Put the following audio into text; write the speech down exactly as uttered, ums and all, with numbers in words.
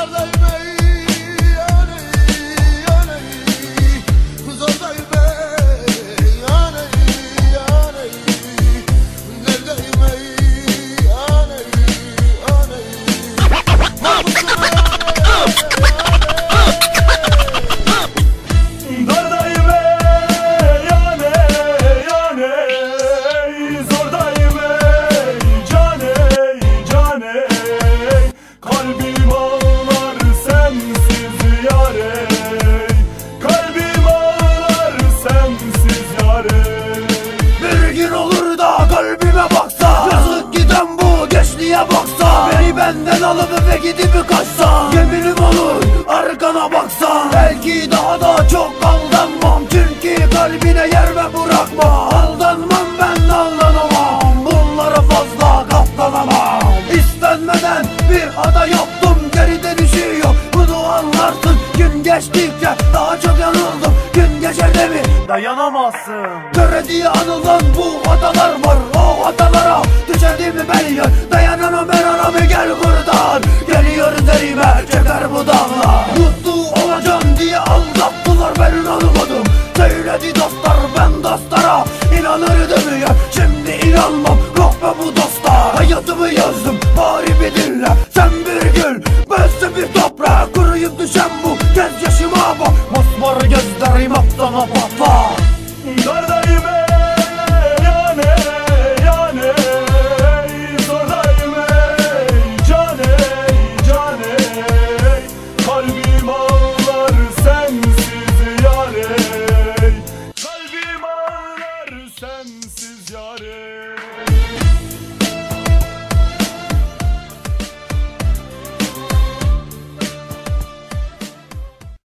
Benden alıp ve gidip kaçsan, yeminim olur arkana baksan. Belki daha da çok aldanmam, çünkü kalbine yer ve bırakma. Aldanmam ben, aldanamam, bunlara fazla katlanamam. İstenmeden bir hata yaptım, geri dönüşü yok, bunu anlarsın. Gün geçtikçe daha çok yanıldım, gün geçer de mi dayanamazsın. Göre diye anılan bu hatalar var, o hatalara düşerdiğimi biliyor. Dayanamam ben anamı, gel buradan. Geliyor üzerime çeker bu dağlar. Mutlu olacağım diye aldattılar, ben inanmadım. Söyledi dostlar, ben dostlara inanırdım ya. Şimdi inanmam, korkma bu dostlar. Hayatımı yazdım, bari bir dinle.